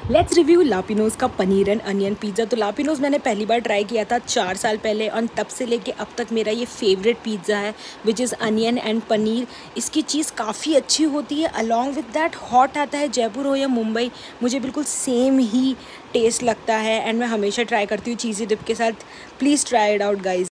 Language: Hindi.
लेट्स रिव्यू लापिनोज का पनीर एंड अनियन पिज़्ज़ा। तो लापिनोज मैंने पहली बार ट्राई किया था 4 साल पहले और तब से लेके अब तक मेरा ये फेवरेट पिज़्ज़ा है which is onion and paneer. इसकी चीज़ काफ़ी अच्छी होती है। अलॉन्ग विद दैट हॉट आता है, जयपुर हो या मुंबई मुझे बिल्कुल सेम ही टेस्ट लगता है एंड मैं हमेशा ट्राई करती हूँ चीज़ी डिप के साथ। Please try it out guys.